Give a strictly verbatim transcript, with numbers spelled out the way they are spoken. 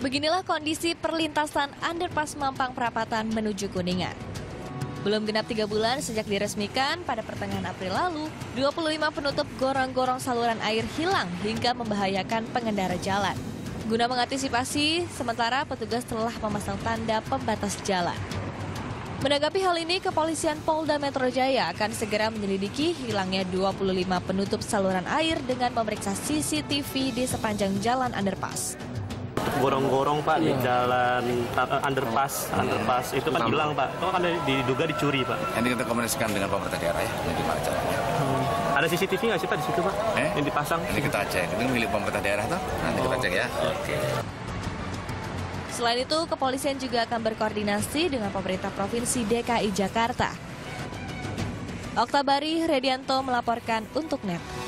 Beginilah kondisi perlintasan underpass Mampang Perapatan menuju Kuningan. Belum genap tiga bulan sejak diresmikan pada pertengahan April lalu, dua puluh lima penutup gorong-gorong saluran air hilang hingga membahayakan pengendara jalan. Guna mengantisipasi, sementara petugas telah memasang tanda pembatas jalan. Menanggapi hal ini, Kepolisian Polda Metro Jaya akan segera menyelidiki hilangnya dua puluh lima penutup saluran air dengan memeriksa C C T V di sepanjang jalan underpass. Gorong-gorong Pak di jalan uh, underpass, underpass itu kan hilang Pak. Itu kan diduga dicuri Pak. Nanti kita komunikasikan dengan pemerintah daerah ya, gimana caranya. Hmm. Ada C C T V nggak sih Pak di situ Pak? Eh? Yang dipasang? Ini kita cek, ini milik pemerintah daerah tuh. Nanti oh. kita cek ya. Oke. Selain itu, kepolisian juga akan berkoordinasi dengan pemerintah Provinsi D K I Jakarta. Oktabari Redianto melaporkan untuk N E T.